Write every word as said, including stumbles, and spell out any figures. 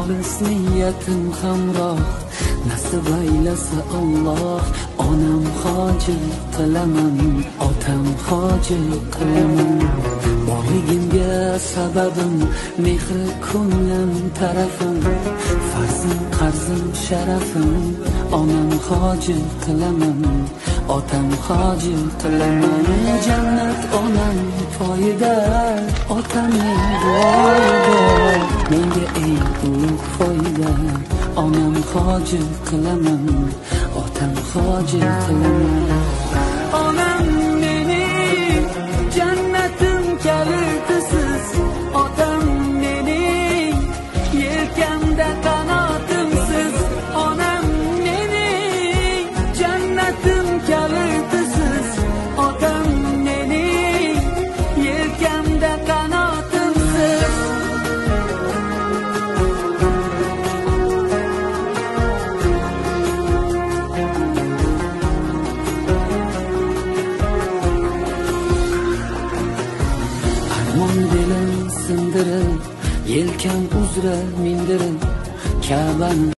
xolis niyatim hamroh, nasib aylasa Alloh. Onam hoji qilaman, otam hoji qilaman. Borligimga sababim mehri ko'nglim tarafim, farzim qarzim sharafim. Onam hoji qilaman, otam hoji qilaman. Jannat onam poyida, otamning duoida menga eng ulug' foyda. Onam hoji qilaman, otam hoji qilaman. Onam mening jannatim kalitisiz, otam mening yelkamda qanotimsiz. Onam mening jannatim kalitisiz, otam mening yelkamda qanotimsiz. Armon belim sindirib, yelkam uzra mindirib, Ka'bani